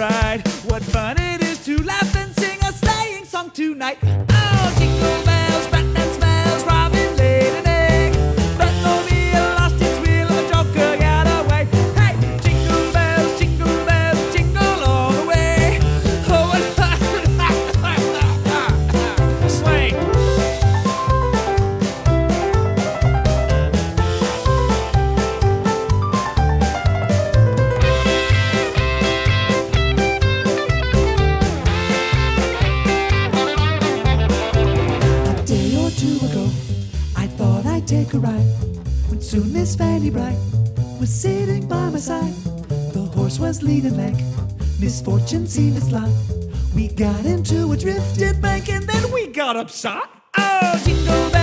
ride. What fun it is to laugh and sing a sleighing song tonight. Oh, jingle bells, Batman smells, Robin laid an egg. Batmobile lost its wheel and the Joker got away. Hey, jingle bells, jingle all the way. Oh, sleigh. Take a ride when soon Miss Fanny Bright was sitting by my side. The horse was lean and lank, misfortune seemed its lot. We got into a drifted bank and then we got upset. Oh, jingle bells.